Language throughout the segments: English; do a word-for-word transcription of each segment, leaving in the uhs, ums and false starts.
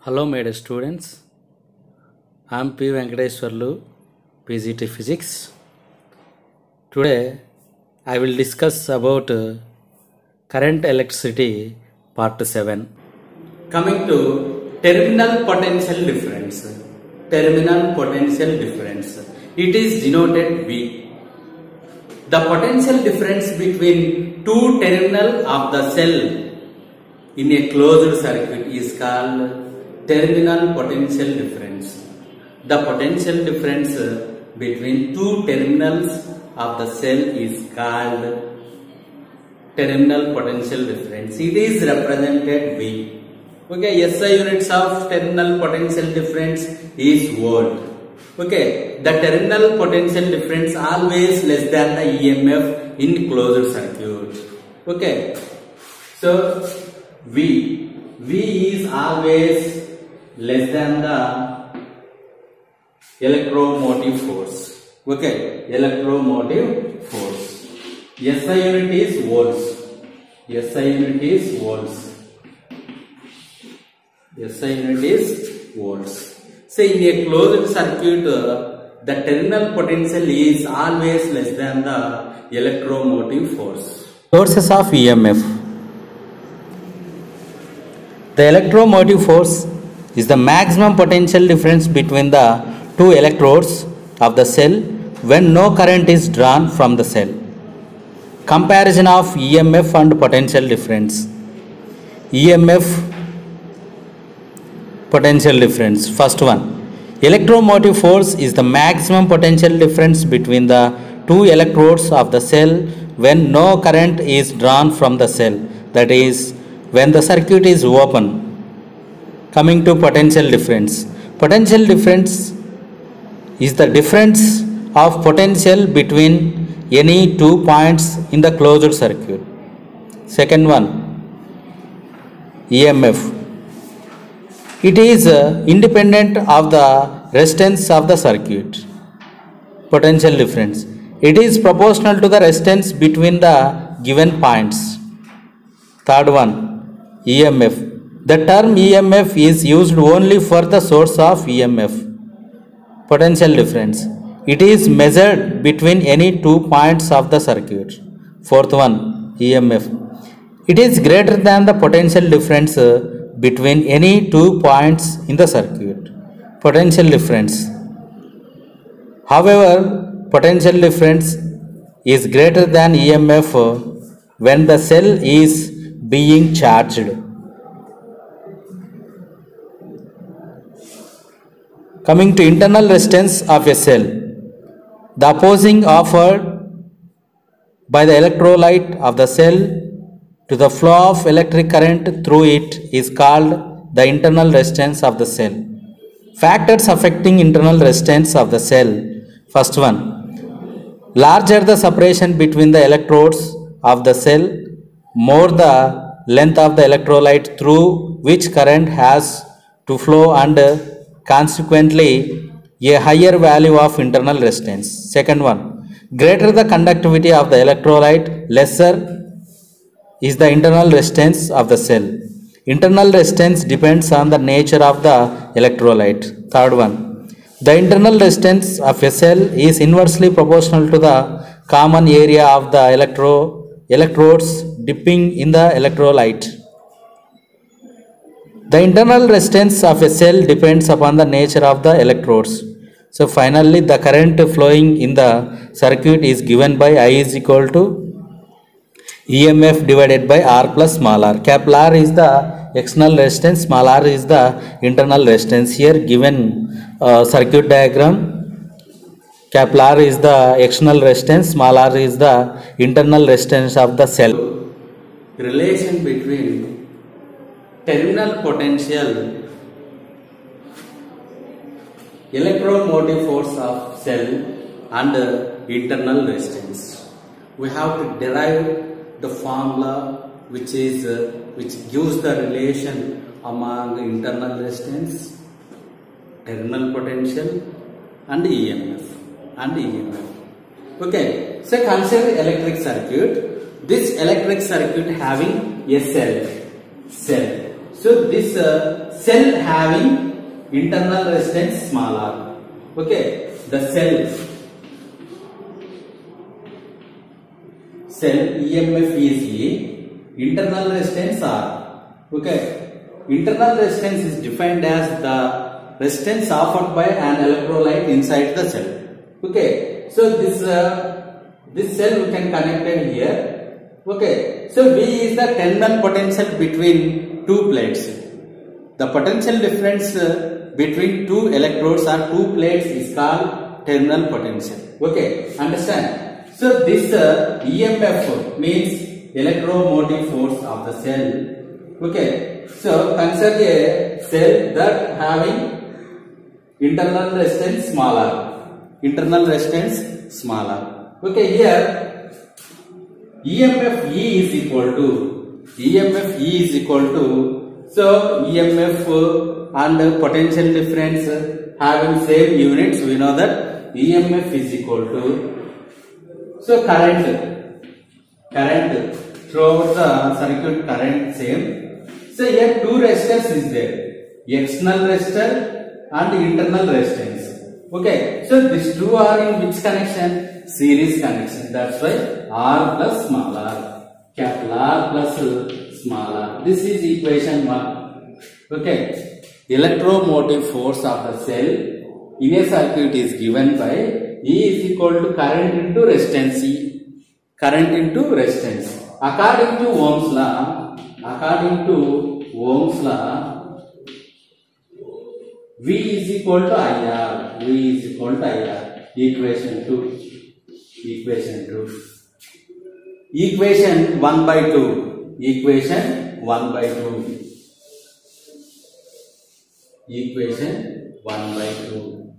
Hello my dear students, I am P. Venkateswarlu, P G T Physics. Today I will discuss about uh, current electricity part seven. Coming to terminal potential difference. Terminal potential difference. It is denoted V. The potential difference between two terminals of the cell in a closed circuit is called terminal potential difference. The potential difference between two terminals of the cell is called terminal potential difference. It is represented V. Okay, S I units of terminal potential difference is volt. Okay, the terminal potential difference always less than the E M F in closed circuit. Okay, so V V is always less than the electromotive force. Okay, electromotive force. S I unit is volts. S I unit is volts. S I unit is volts. So in a closed circuit, uh, the terminal potential is always less than the electromotive force. Sources of E M F. The electromotive force is the maximum potential difference between the two electrodes of the cell when no current is drawn from the cell. Comparison of E M F and potential difference. E M F potential difference. First one. Electromotive force is the maximum potential difference between the two electrodes of the cell when no current is drawn from the cell, that is, when the circuit is open. Coming to potential difference. Potential difference is the difference of potential between any two points in the closed circuit. Second one, E M F. It is uh, independent of the resistance of the circuit. Potential difference. It is proportional to the resistance between the given points. Third one, E M F. The term E M F is used only for the source of E M F. Potential difference. It is measured between any two points of the circuit. Fourth one, E M F. It is greater than the potential difference between any two points in the circuit. Potential difference. However, potential difference is greater than E M F when the cell is being charged. Coming to internal resistance of a cell. The opposing offered by the electrolyte of the cell to the flow of electric current through it is called the internal resistance of the cell. Factors affecting internal resistance of the cell. First one. Larger the separation between the electrodes of the cell, more the length of the electrolyte through which current has to flow, and consequently a higher value of internal resistance. Second one. Greater the conductivity of the electrolyte, lesser is the internal resistance of the cell. Internal resistance depends on the nature of the electrolyte. Third one. The internal resistance of a cell is inversely proportional to the common area of the electro electrodes dipping in the electrolyte. The internal resistance of a cell depends upon the nature of the electrodes. So finally, the current flowing in the circuit is given by I is equal to E M F divided by R plus small r. Capital R is the external resistance, small r is the internal resistance. Here given uh, circuit diagram, capital R is the external resistance, small r is the internal resistance of the cell. Relation between terminal potential, electromotive force of cell and internal resistance. We have to derive the formula which is uh, which gives the relation among internal resistance, terminal potential and E M F and E M F. Okay, so consider electric circuit. This electric circuit having a cell. Cell. So this uh, cell having internal resistance small r. Okay, the cell cell E M F is E, internal resistance R. Okay, internal resistance is defined as the resistance offered by an electrolyte inside the cell. Okay, so this uh, this cell we can connect it here. Okay, so V is the terminal potential between two plates. The potential difference uh, between two electrodes or two plates is called terminal potential. Okay, understand? So this uh, E M F means electromotive force of the cell. Okay, so consider a cell that having internal resistance smaller, internal resistance smaller. Okay, here E M F E is equal to E M F E is equal to, so E M F and potential difference having same units, we know that E M F is equal to, so current current throughout the circuit current same. So here two resistors is there, external resistor and internal resistance. Okay, so these two are in which connection? Series connection. That's why R plus small r, capital R plus small r. This is equation one. Okay, electromotive force of the cell in a circuit is given by E is equal to current into resistance. E, current into resistance. According to Ohm's law, according to Ohm's law, V is equal to I R. V is equal to I R. Equation two. Equation two. Equation one by two. Equation one by two. Equation one by two.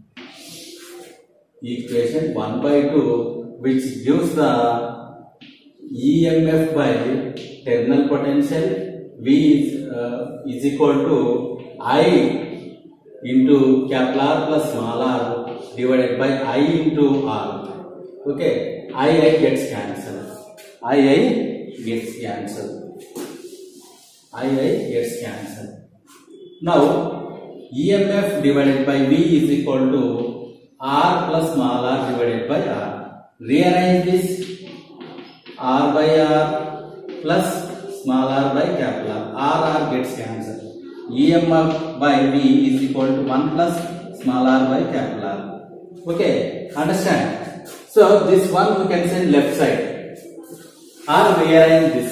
Equation one by two, which gives the E M F by terminal potential. V is, uh, is equal to I into capital R plus small r divided by I into R. Okay, I I gets cancelled. I I gets cancelled. I I gets cancelled. Now E M F divided by V is equal to R plus small r divided by R. Rearrange this, R by R plus small r by capital R. R R gets cancelled. E M F by V is equal to one plus small r by capital R. Okay, understand? So this one we can send left side, or rearrange this.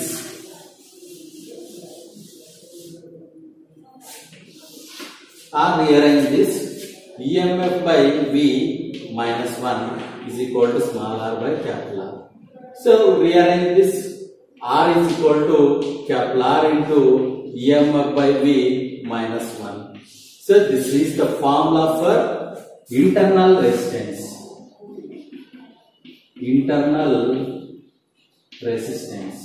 Or rearrange this. E M F by V minus one is equal to small r by capital R. So rearrange this. R is equal to capital R into E M F by V minus one. So this is the formula for internal resistance. Internal resistance.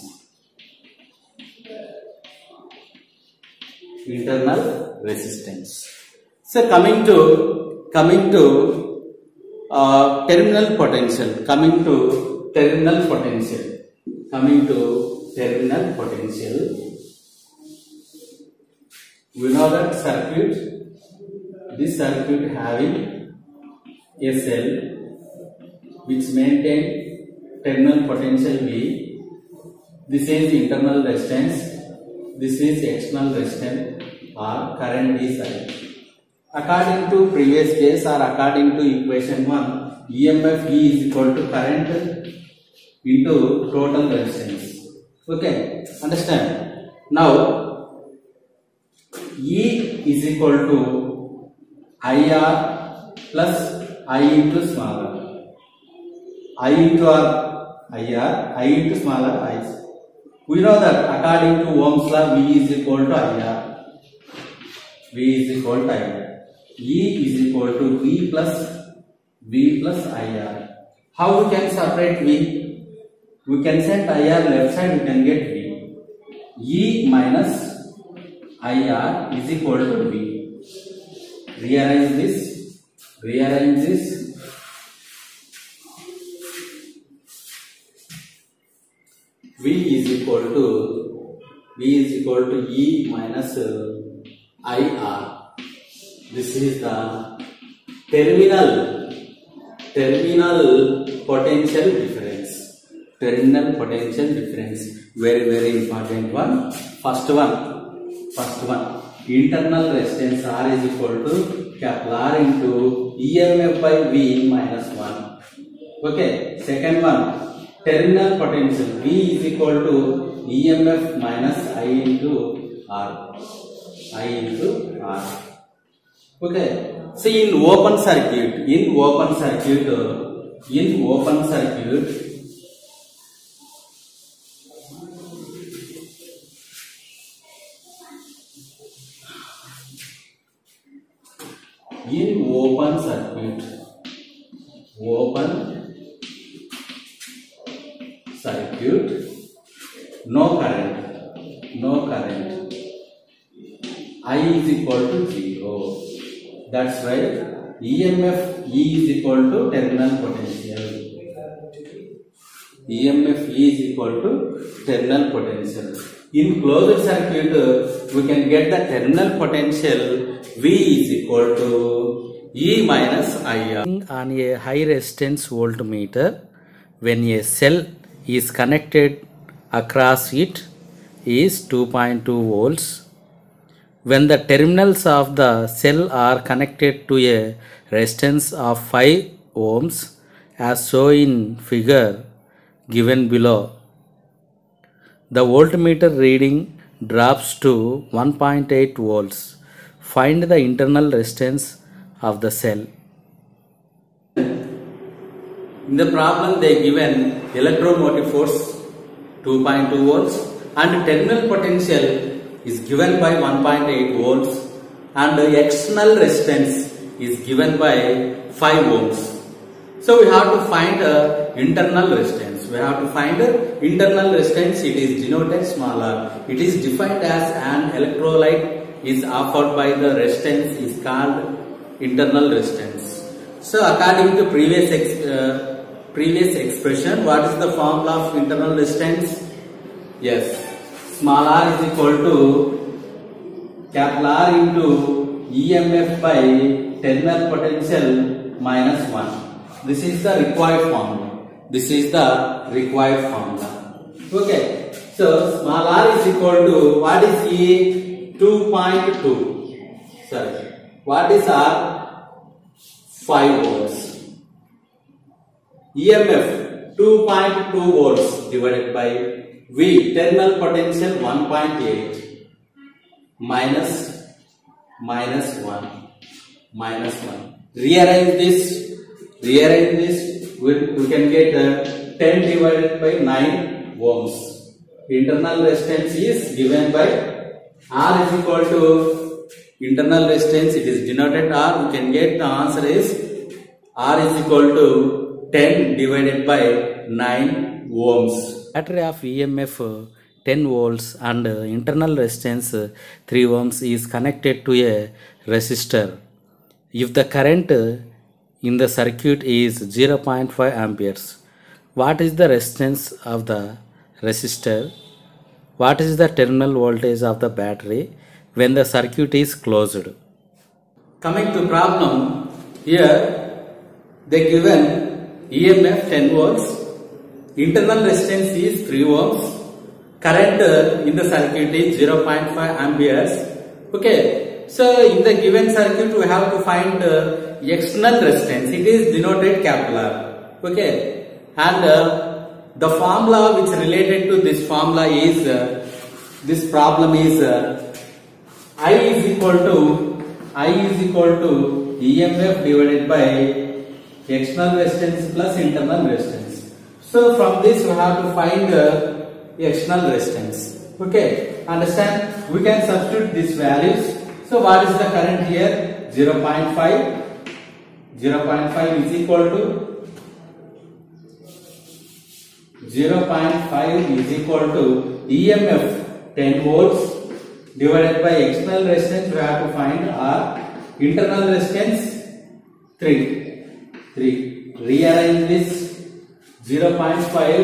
Internal resistance. So coming to coming to uh, terminal potential. Coming to terminal potential. Coming to terminal potential. We know that circuit. This circuit having a cell which maintain terminal potential V. This is internal resistance. This is external resistance, or current is I. According to previous case, or according to equation one, E M F E is equal to current into total resistance. Okay, understand? Now E is equal to I R plus I into small r. I into R, I R, I into small r, I. We know that according to Ohm's law, V is equal to I R. V is equal to I R. E is equal to V plus V plus I R. How we can separate V? We can send I R left side, we can get V. E minus I R is equal to V. Rearrange this. Rearrange this. V is equal to V is equal to E minus uh, I R. This is the terminal terminal potential difference. Terminal potential difference. Very very important one. First one. First one. Internal resistance R is equal to capital R into E M F by V minus one. Okay. Second one. Terminal potential V is equal to E M F minus I into R. I into R. Okay. See, in open circuit, in open circuit, in open circuit, in open circuit, open circuit, no current, no current. I is equal to zero. That's right. E M F E is equal to terminal potential. E M F E is equal to terminal potential. In closed circuit, we can get the terminal potential V is equal to E minus I R. On a high resistance voltmeter, when a cell is connected across it is two point two volts. When the terminals of the cell are connected to a resistance of five ohms as shown in figure given below, the voltmeter reading drops to one point eight volts. Find the internal resistance of the cell. In the problem they given electromotive force two point two volts and terminal potential is given by one point eight volts and the external resistance is given by five ohms. So we have to find uh, internal resistance. We have to find uh, internal resistance. It is denoted small r. It is defined as an electrolyte is offered by the resistance is called internal resistance. So according to previous ex uh, previous expression, what is the formula of internal resistance? Yes, small r is equal to capital R into E M F by terminal potential minus one. This is the required formula. This is the required formula. Okay. So small r is equal to what is E? two point two. Sorry. What is R? five volts. E M F two point two volts divided by V terminal potential one point eight minus minus one minus one. Rearrange this. Rearrange this. We, we can get uh, ten divided by nine ohms. Internal resistance is given by R is equal to internal resistance. It is denoted R. We can get the answer is R is equal to ten divided by nine ohms. Battery of E M F ten volts and internal resistance three ohms is connected to a resistor. If the current in the circuit is zero point five amperes, what is the resistance of the resistor? What is the terminal voltage of the battery when the circuit is closed? Coming to problem, here they given E M F ten volts, internal resistance is three ohms, current in the circuit is zero point five amperes. Okay, so in the given circuit we have to find uh, external resistance. It is denoted capital R. Okay, and uh, the formula which related to this formula is uh, this problem is uh, I is equal to I is equal to E M F divided by external resistance plus internal resistance. So from this we have to find uh, external resistance. Okay, understand? We can substitute these values. So what is the current here? zero point five. zero point five is equal to zero point five is equal to E M F ten volts divided by external resistance. We have to find R. Internal resistance three. three. Rearrange this. zero point five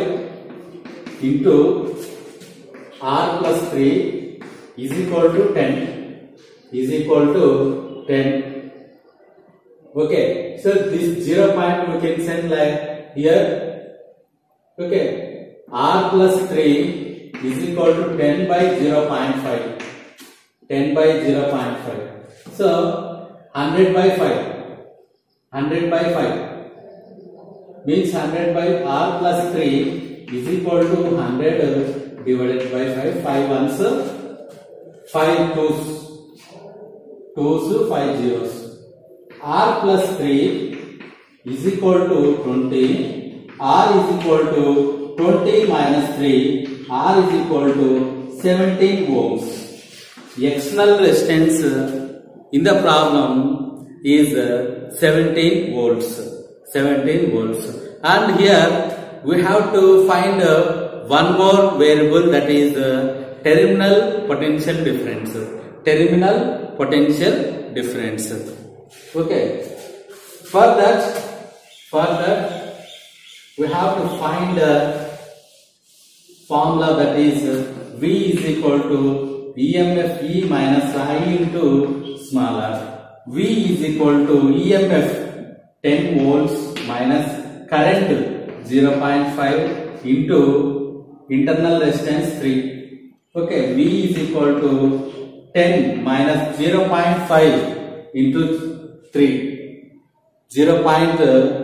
into R plus three is equal to ten is equal to ten. Okay, so this zero point we can send like here. Okay, R plus three is equal to ten by zero point five. ten by zero point five. So one hundred by five. one hundred by five means one hundred by R plus three is equal to one hundred divided by five. five ones, five twos. twos, five zeros. R plus three is equal to twenty. R is equal to twenty minus three. R is equal to seventeen ohms. External resistance in the problem is seventeen volts. seventeen volts. And here we have to find one more variable, that is terminal potential difference. Terminal potential difference. Okay. For that, for that we have to find a formula, that is V is equal to E M F E minus I into small r. V is equal to E M F ten volts minus current zero point five into internal resistance three. Okay, V is equal to ten minus zero point five into three. zero point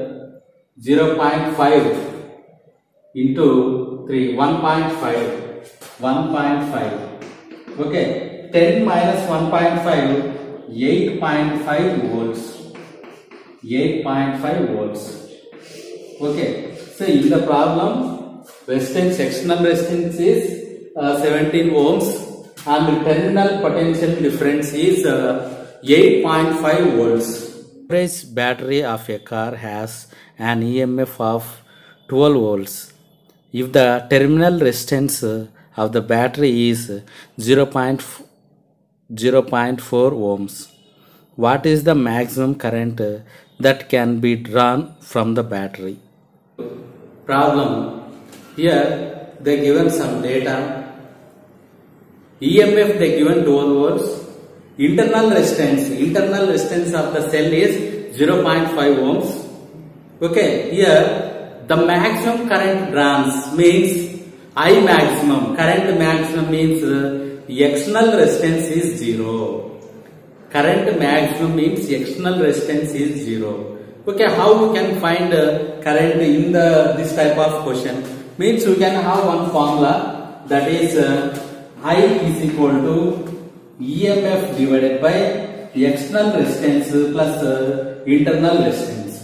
five into three. one point five. one point five. Okay, ten minus one point five, eight point five volts. eight point five volts. Okay, so in the problem, resistance, external resistance is uh, seventeen ohms and terminal potential difference is uh, eight point five volts. Average battery of a car has an E M F of twelve volts. If the terminal resistance of the battery is zero point four ohms, what is the maximum current that can be drawn from the battery? Problem. Here they given some data. E M F they given twelve volts. Internal resistance, internal resistance of the cell is zero point five ohms. Okay, here the maximum current drawn means I maximum, current maximum means uh, external resistance is zero. Current maximum means external resistance is zero. Okay, how we can find uh, current in the this type of question? Means we can have one formula, that is uh, I is equal to E M F divided by external resistance plus uh, internal resistance.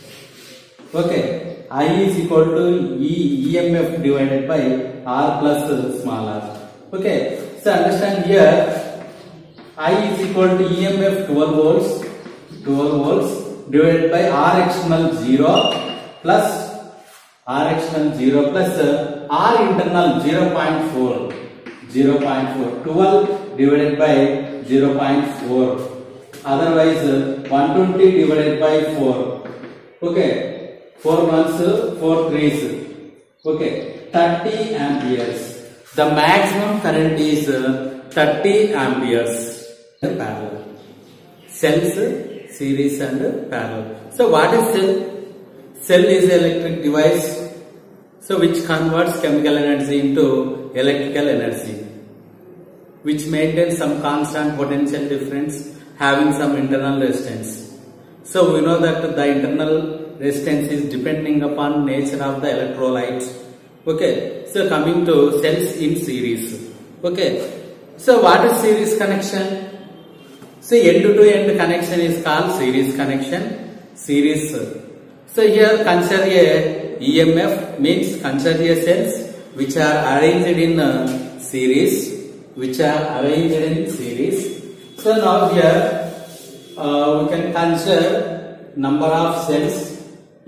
Okay, I is equal to E, E M F divided by R plus uh, small r. Okay, so understand here I is equal to E M F twelve volts, twelve volts divided by R external zero plus R external zero plus uh, R internal zero point four. zero point four. twelve divided by zero point four. Otherwise uh, one hundred twenty divided by four. Okay. four ones, four threes. Okay. thirty amperes. The maximum current is uh, thirty amperes. Parallel. Cells, series and parallel. So what is cell? Cell is an electric device, so which converts chemical energy into electrical energy, which maintains some constant potential difference having some internal resistance. So we know that the internal resistance is depending upon nature of the electrolyte. Okay, so coming to cells in series. Okay, so what is series connection? So end to end connection is called series connection. Series. So here consider a E M F, means consider a cells which are arranged in uh, series, which are arranged in series. So now here uh, we can consider number of cells.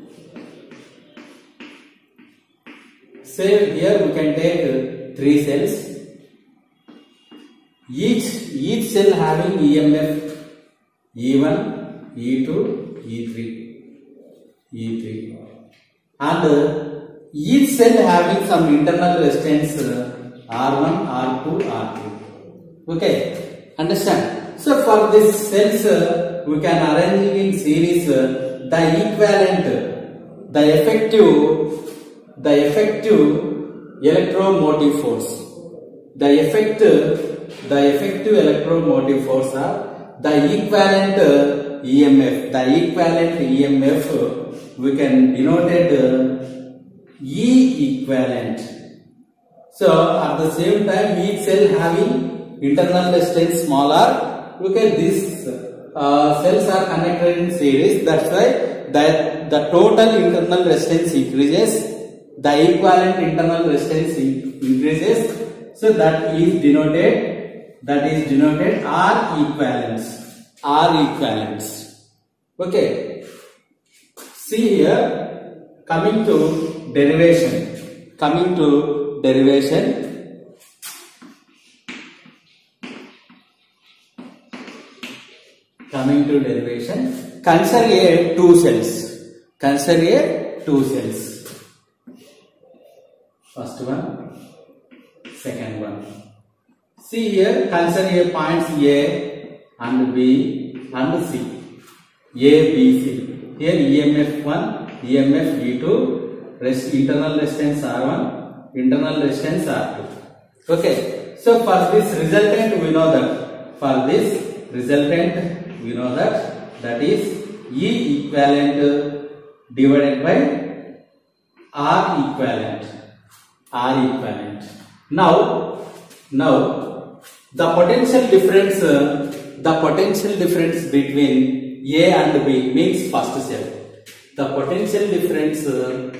Say here we can take uh, three cells. Each each cell having E M F E one, E two, E three, E three, and uh, each cell having some internal resistance uh, R one, R two, R three. Okay, understand? So for this cells, uh, we can arrange it in series. Uh, the equivalent, the effective, the effective electromotive force, the effective, the effective electromotive force are the equivalent uh, E M F. The equivalent E M F uh, we can denote it uh, E equivalent. So at the same time, each cell having internal resistance small r. Look at these uh, cells are connected in series. That's why that the total internal resistance increases. The equivalent internal resistance increases. So that is denoted. That is denoted R equivalence. R equivalence. Okay. See here. Coming to derivation. Coming to derivation. Coming to derivation, consider a two cells. Consider a two cells. First one, second one. See here, consider a points A and B and C. A, B, C. Here E M F one, E M F V two, rest, internal resistance R one, internal resistance R two. Okay. So for this resultant, we know that for this resultant. We know that that is E equivalent divided by R equivalent. R equivalent. Now, now the potential difference, uh, the potential difference between A and B means first cell. The potential difference uh,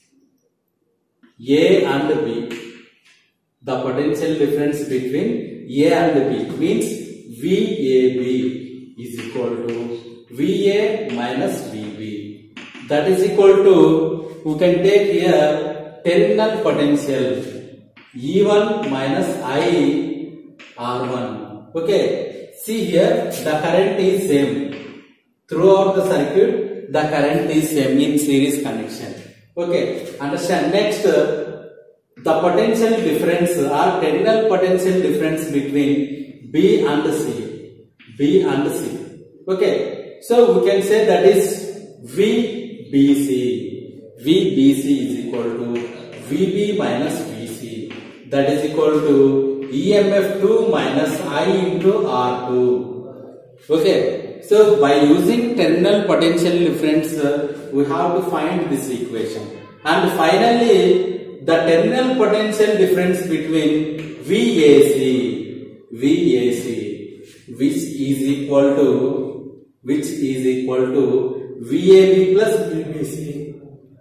A and B. The potential difference between A and B means V A B. Is equal to V A minus V B. That is equal to, we can take here terminal potential E one minus I R one. Okay. See here, the current is same. Throughout the circuit, the current is same in series connection. Okay. Understand? Next, uh, the potential difference or terminal potential difference between B and C. B and C. Okay, so we can say that is V B C. V B C is equal to V B minus V C. That is equal to E M F two minus I into R two. Okay, so by using terminal potential difference, uh, we have to find this equation. And finally, the terminal potential difference between V A C, V A C. Which is equal to which is equal to V A B plus V B C.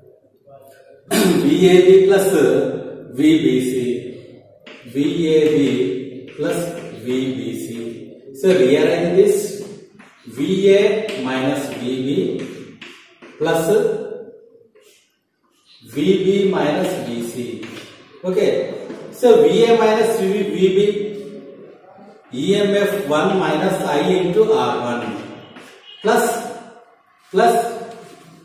V A B plus V B C. V A B plus V B C. So rearrange this. V A minus V B plus V B minus V C. Okay. So V A minus V B. E M F one minus I into R one plus plus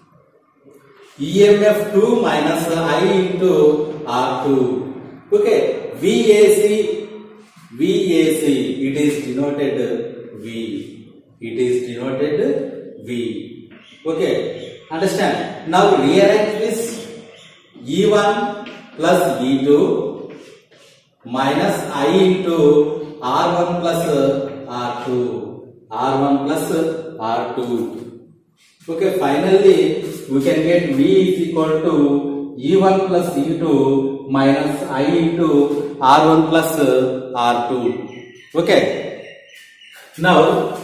E M F two minus I into R two. Okay, V A C, V A C, it is denoted V. It is denoted V. Okay, understand? Now rearrange this. E one plus E two minus I into R one plus R two, R one plus R two. Okay, finally we can get V is equal to E one plus E two minus I into R one plus R two. Okay, now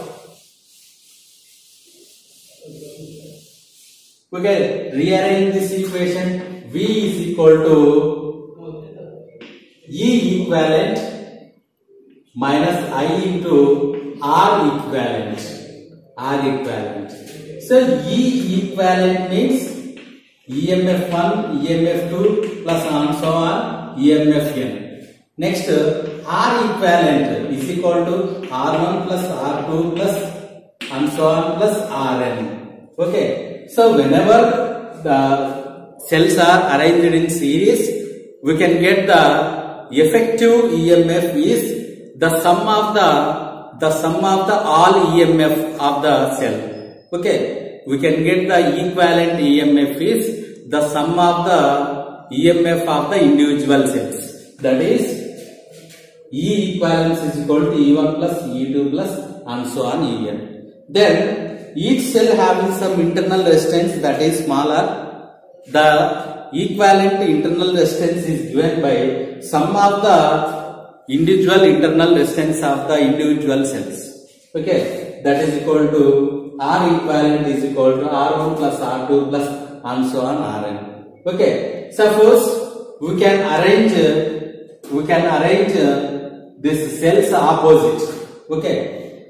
we can rearrange this equation. V is equal to E equivalent minus I into R equivalent. R equivalent. So E equivalent means E M F one, E M F two plus and so on E M F n. Next R equivalent is equal to R one plus R two plus and so on plus R n. Okay. So whenever the cells are arranged in series, we can get the effective E M F is the sum of the the sum of the all E M F of the cell. Okay, we can get the equivalent E M F is the sum of the E M F of the individual cells. That is E equivalence is equal to E one plus E two plus and so on E n. Then each cell having some internal resistance that is smaller. The equivalent internal resistance is given by sum of the individual internal resistance of the individual cells. Okay, that is equal to R equivalent is equal to R one plus R two plus and so on R n. Okay, suppose we can arrange we can arrange this cells opposite. Okay,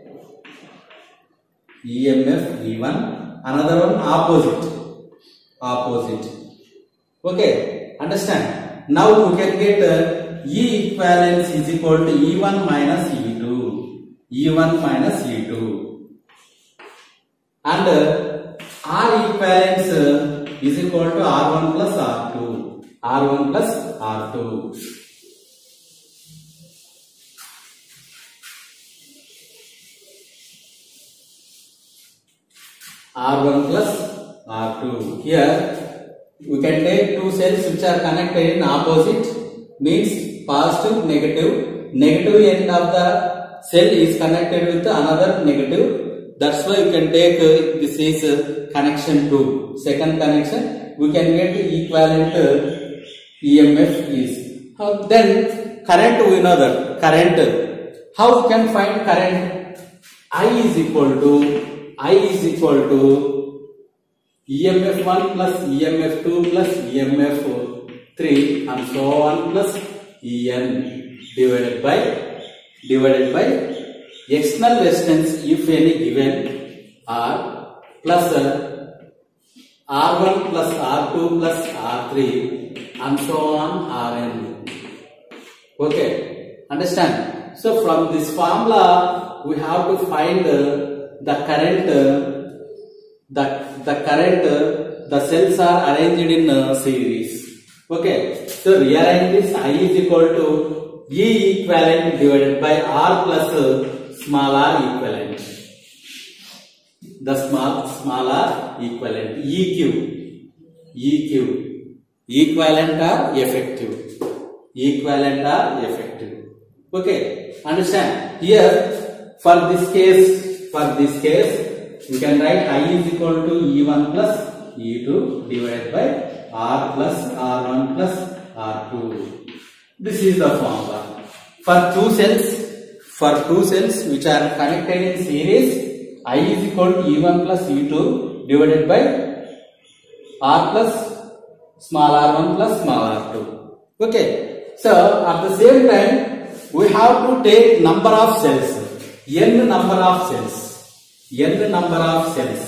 E M F E one, another one opposite opposite. Okay, understand? Now we can get uh, E equivalence is equal to E one minus E two, E one minus E two, and uh, R equivalence uh, is equal to R one plus R two, R one plus R two. R one plus R two. Here we can take two cells which are connected in opposite, means positive, negative. Negative end of the cell is connected with another negative. That's why we can take uh, this is uh, connection two. Second connection, we can get equivalent uh, E M F is. Uh, then current, we know that current. How we can find current? I is equal to I is equal to E M F one plus E M F two plus E M F three and so on plus E n divided by divided by external resistance if any given R plus R one plus R two plus R three and so on R n. Okay, understand? So from this formula we have to find uh, the current uh, the the current uh, the cells are arranged in uh, series. Okay, so rearrange this. I is equal to E equivalent divided by R plus uh, small r equivalent, the small small r equivalent, E Q E Q equivalent or effective, equivalent or effective. Okay, understand? Here for this case For this case, we can write I is equal to E one plus E two divided by R plus R one plus R two. This is the formula. For two cells, for two cells which are connected in series, I is equal to E one plus E two divided by R plus small r one plus small r two. Okay. So at the same time, we have to take number of cells, n number of cells. N number of cells.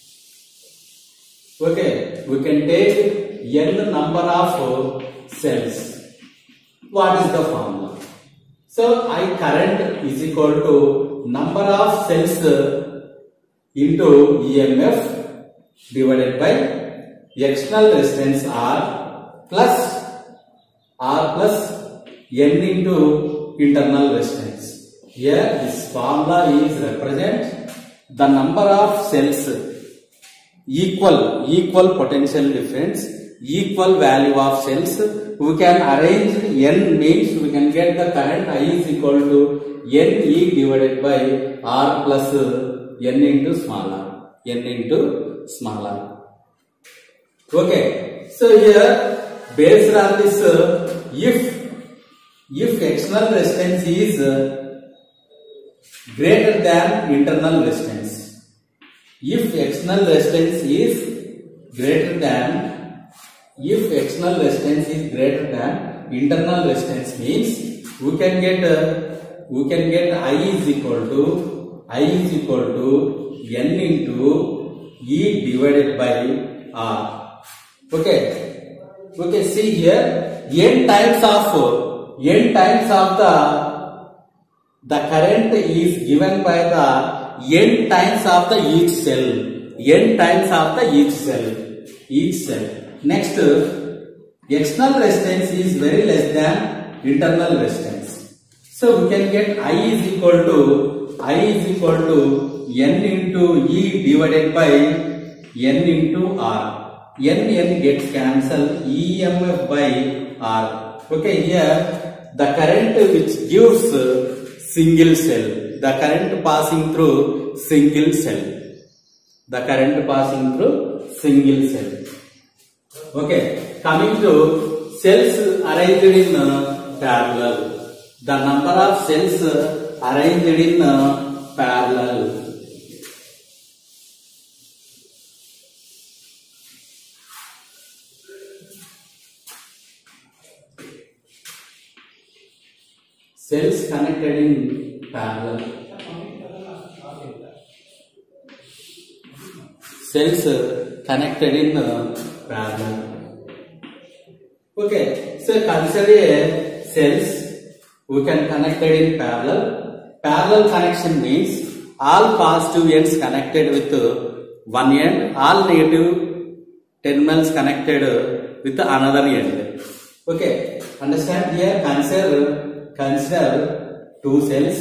Okay, we can take n number of cells. What is the formula? So I current is equal to number of cells into E M F divided by external resistance R plus R plus n into internal resistance. Here this formula is represent the number of cells equal equal potential difference, equal value of cells. We can arrange n means we can get the current I is equal to N E divided by R plus n into small r, n into small r. Okay, so here based on this, if if external resistance is greater than internal resistance, if external resistance is greater than if external resistance is greater than internal resistance, means we can get uh, we can get I is equal to I is equal to n into E divided by R. Okay, okay. See here, n times of n times of the the current is given by the n times of the each cell, n times of the each cell, each cell. Next, external resistance is very less than internal resistance. So we can get I is equal to I is equal to N into E divided by N into R. N N gets cancelled, E M F by R. Okay, here the current which gives single cell, the current passing through single cell, the current passing through single cell. Okay, coming to cells arranged in parallel, the number of cells arranged in parallel. Cells connected in parallel. Cells connected in parallel. Okay, so consider cells we can connect it in parallel. Parallel connection means all positive ends connected with one end, all negative terminals connected with another end. Okay, understand here? Consider consider two cells.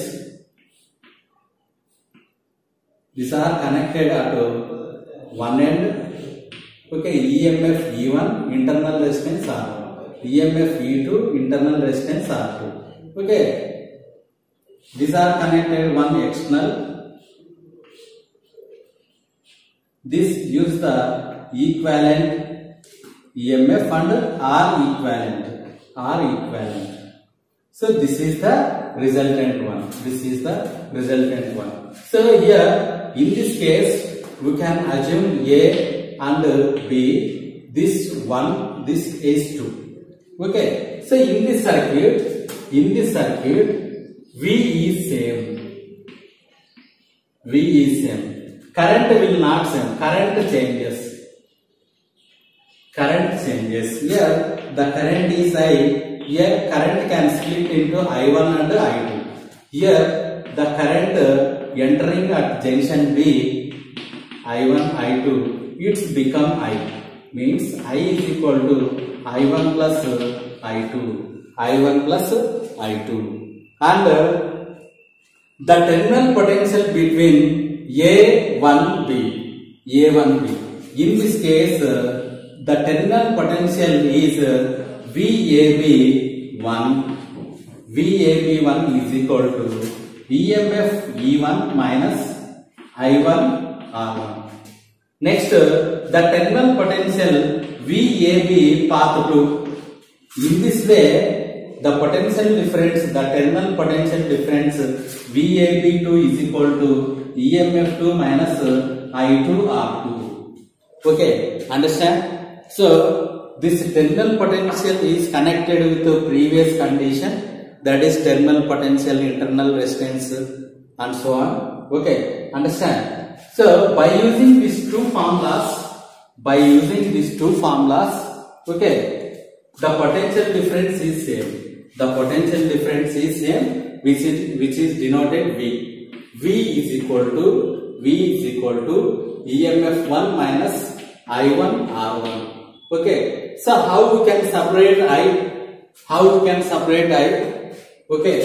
These are connected at one end. Okay, E M F E one, internal resistance R one. E M F E two, internal resistance R two. Okay, these are connected one external. This gives the equivalent E M F and R equivalent. R equivalent. So this is the resultant one. This is the resultant one. So here in this case we can assume A and B. This one, this is two. Okay. So in this circuit, in this circuit, V is same. V is same. Current will not same. Current changes. Current changes. Here the current is I. Here current can split into I one and I two. Here the current entering at junction B, I one, I two, it's become I. Means I is equal to I one plus I two. I one plus I two. And the terminal potential between A one B, A one B. In this case, the terminal potential is V A B one. V A B one is equal to E M F E one minus I one R one. Next, the terminal potential V A B path two. In this way, the potential difference, the terminal potential difference V A B two is equal to E M F two minus I two R two. Okay, understand? So this terminal potential is connected with the previous condition, that is terminal potential, internal resistance and so on. Okay, understand? So by using these two formulas, by using these two formulas, okay, the potential difference is same. The potential difference is same, which is which is denoted V. V is equal to V is equal to E M F one minus I one R one. Okay, so how we can separate I? How we can separate I? Okay,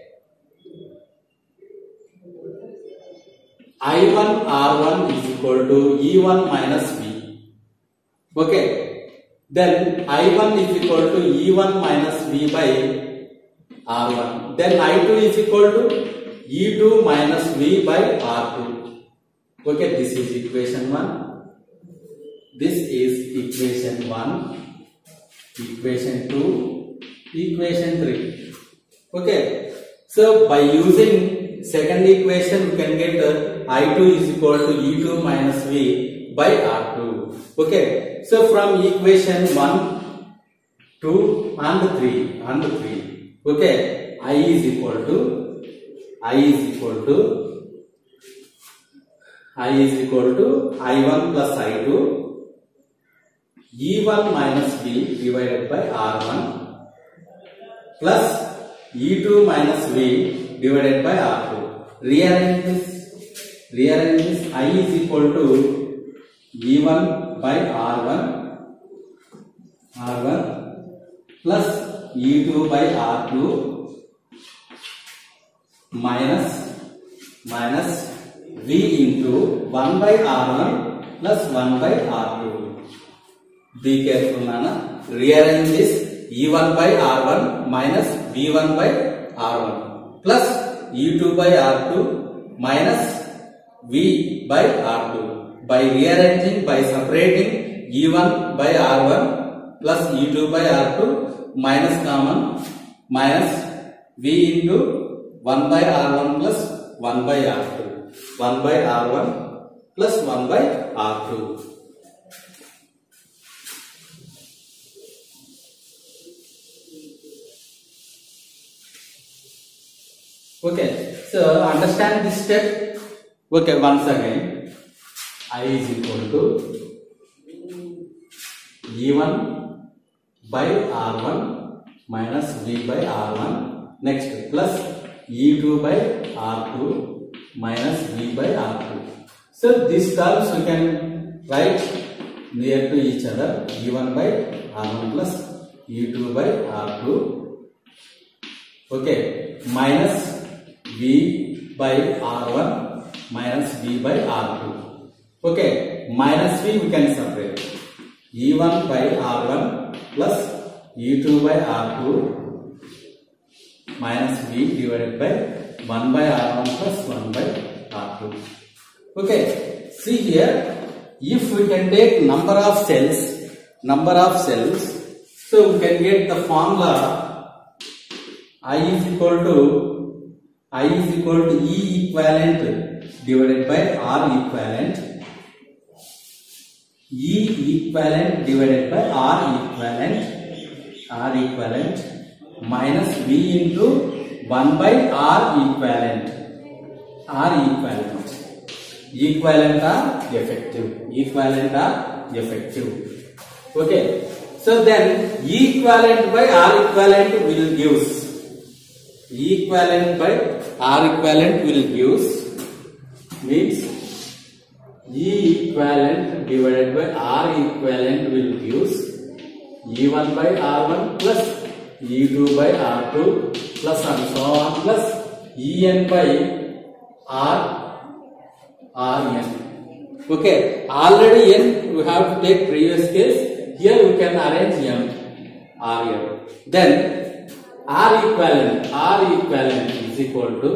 I one R one is equal to E one minus V. Okay, then I one is equal to E one minus V by R one. Then I two is equal to E two minus V by R two. Okay, this is equation one. This is equation one, equation two, equation three. Okay, so by using second equation we can get uh, I two is equal to E two minus V by R two. Okay, so from equation one, two and three and three. Okay, I is equal to I is equal to I is equal to I one plus I two. E one minus V divided by R one plus E two minus V divided by R two. Rearrange this. Rearrange this. I is equal to E one by R one R one plus E two by R two minus minus V into one by R one plus one by R two. Be careful, Nana. Rearrange this E one by R one minus V one by R one plus E two by R two minus V by R two. By rearranging, by separating E one by R one plus E two by R two minus common minus V into one by R one plus one by R two. one by R one plus one by R two. Okay, so understand this step. Okay, once again, I is equal to E one by R one minus V by R one, next plus E two by R two minus V by R two. So these terms we can write near to each other. E one by R one plus E two by R two. Okay, minus V by R one minus V by R two. Okay, minus V we can separate. E one by R one plus E two by R two minus V divided by one by R one plus one by R two. Okay, see here, if we can take number of cells, number of cells, so we can get the formula I is equal to I is equal to E equivalent divided by R equivalent. E equivalent divided by R equivalent, R equivalent minus V into one by R equivalent, R equivalent. Equivalent are effective, equivalent are effective. Okay, so then E equivalent by R equivalent will gives, equivalent by R equivalent will gives, means E equivalent divided by R equivalent will gives E one by R one plus E two by R two plus and so on plus E n by R R n. Okay, already n we have to take previous case. Here we can arrange m R n. Then R equivalent, R equivalent is equal to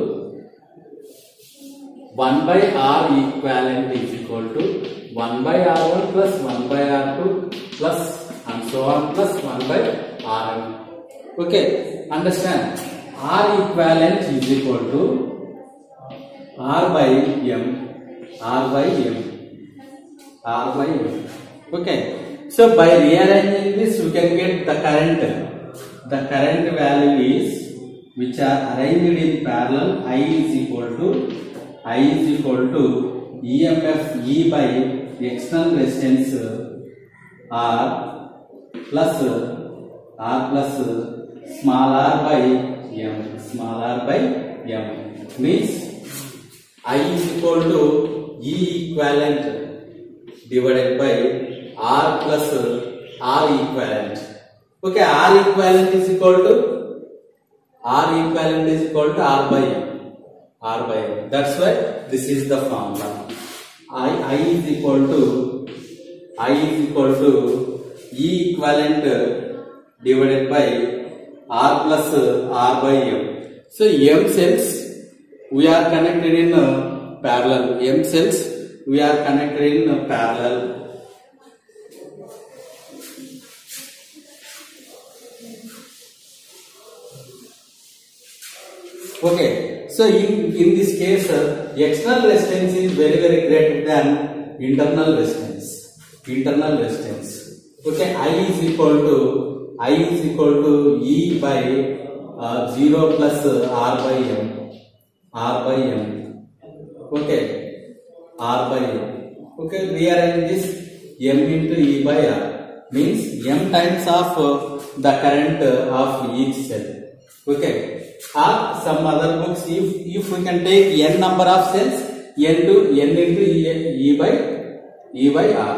one by R equivalent is equal to one by R one plus one by R two plus and so on plus one by R n. Okay, understand? R equivalent is equal to R by m, R by m, R by m. Okay, so by rearranging this we can get the current. The current value is, which are arranged in parallel, I is equal to I is equal to E M F E by external resistance R plus R plus small r by m, small r by m, means I is equal to E equivalent divided by R plus R equivalent. Okay, R equivalent is equal to R equivalent is equal to R by m, R by m. That's why this is the formula. I I is equal to I is equal to E equivalent divided by R plus R by m. So m cells we are connected in uh, parallel. M cells we are connected in uh, parallel. Okay, so in, in this case, uh, external resistance is very very greater than internal resistance. Internal resistance. Okay, I is equal to I is equal to E by uh, zero plus uh, R by m, R by m. Okay, R by m. Okay, rearrange this m into E by R, means m times of uh, the current uh, of each cell. Okay. Or some other books, if if we can take n number of cells, n to n into e, e by e by r.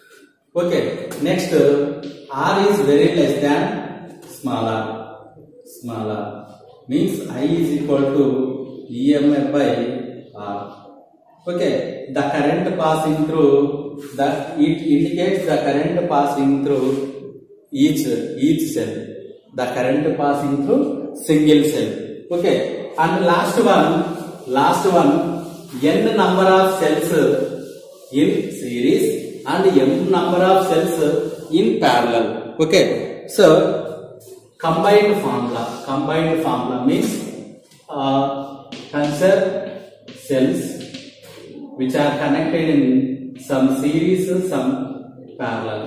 Okay, next uh, r is very less than small r. small r means I is equal to E M F by R. Okay, the current passing through the it indicates the current passing through each each cell. The current passing through single cell. Okay, and last one, last one, n number of cells in series and m number of cells in parallel. Okay, so combined formula, combined formula means uh, consider cells which are connected in some series, some parallel.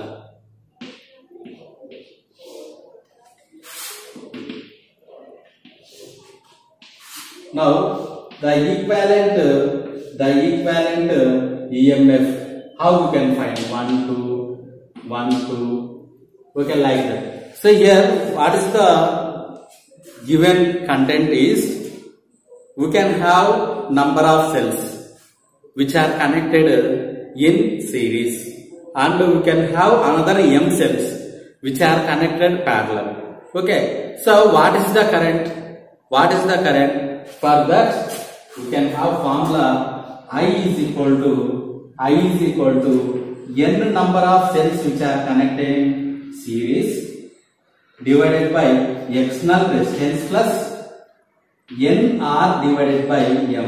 Now the equivalent, the equivalent E M F, how you can find one, two, one, two, okay, like that. So here, what is the given content is, we can have number of cells which are connected in series, and we can have another m cells which are connected parallel. Okay, so what is the current? What is the current? For that, we can have formula I is equal to I is equal to n number of cells which are connected in series divided by external resistance plus n r divided by m.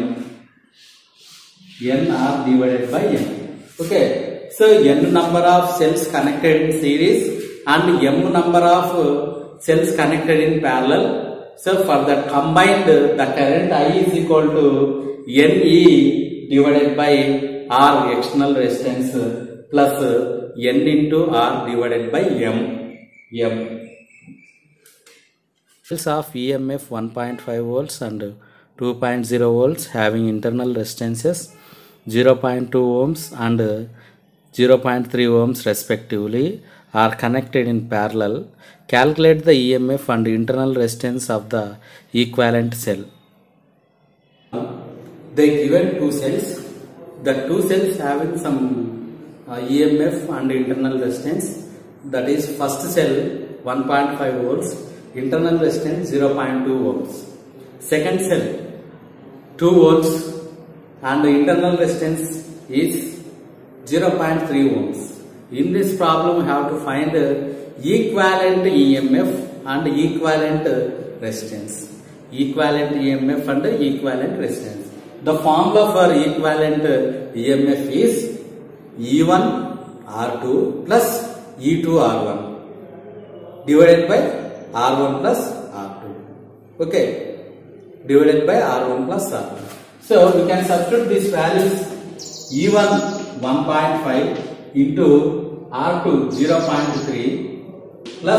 n r divided by m. Okay, so n number of cells connected in series and m number of cells connected in parallel. So for that combined, the current I is equal to N E divided by R external resistance plus N into R divided by M. M. Cells of E M F one point five volts and two point zero volts having internal resistances zero point two ohms and zero point three ohms respectively are connected in parallel. Calculate the E M F and internal resistance of the equivalent cell. They given two cells. The two cells having some uh, E M F and internal resistance. That is first cell one point five volts, internal resistance zero point two ohms. Second cell two volts and the internal resistance is zero point three ohms. In this problem, we have to find equivalent E M F and equivalent resistance. Equivalent E M F and equivalent resistance. The formula for equivalent E M F is E one R two plus E two R one divided by R one plus R two. Okay, divided by R one plus R two. So we can substitute these values. E one one point five into R two zero point three plus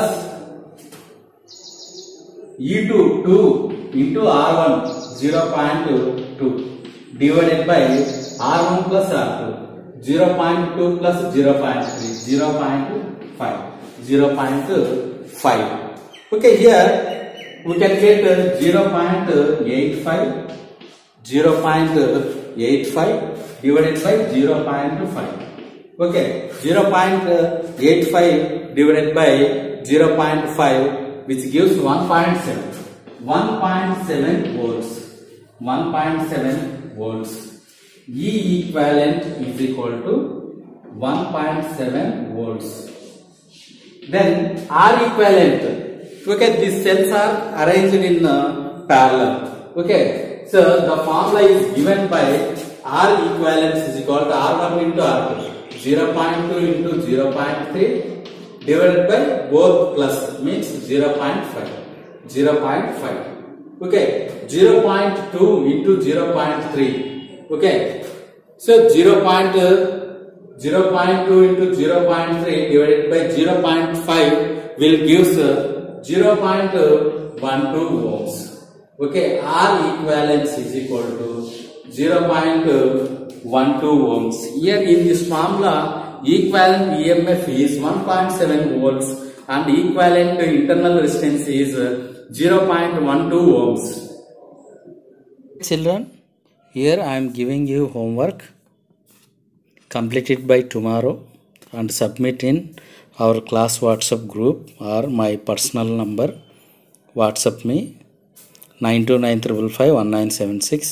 E two two into R one zero point two divided by R one plus R two zero point two plus zero point three zero point five zero point five. Okay, here we can get zero point eight five zero point eight five divided by zero point five. Okay, zero point eight five divided by zero point five, which gives one point seven. one point seven volts. one point seven volts. E equivalent is equal to one point seven volts. Then R equivalent. Okay, these cells are arranged in uh, parallel. Okay, so the formula is given by R equivalent is equal to R one into R two. zero point two into zero point three divided by both plus means zero point five. zero point five. Okay, zero point two into zero point three. Okay, so zero point two into zero point three divided by zero point five will give zero point one two ohms. Okay, R equivalence is equal to zero point one two ohms. Here in this formula, equivalent E M F is one point seven volts and equivalent internal resistance is zero point one two ohms. Children, here I am giving you homework. Complete it by tomorrow and submit in our class WhatsApp group or my personal number WhatsApp me nine two nine five five one nine seven six.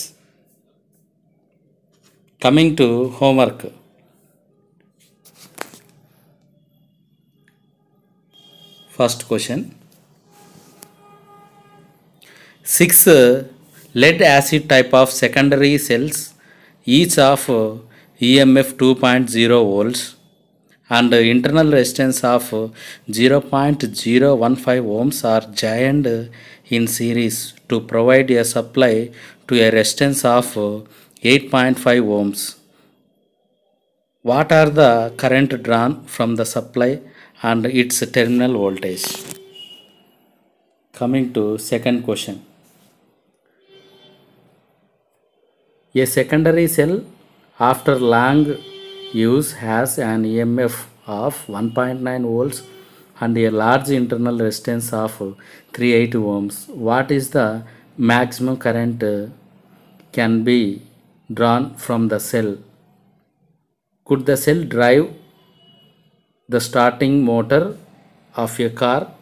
Coming to homework. First question. Six uh, lead acid type of secondary cells, each of uh, E M F two point zero volts and uh, internal resistance of uh, zero point zero one five ohms are joined uh, in series to provide a supply to a resistance of uh, eight point five ohms. What are the current drawn from the supply and its terminal voltage? Coming to second question. A secondary cell after long use has an E M F of one point nine volts and a large internal resistance of three hundred eighty ohms. What is the maximum current uh, can be drawn from the cell? Could the cell drive the starting motor of a car?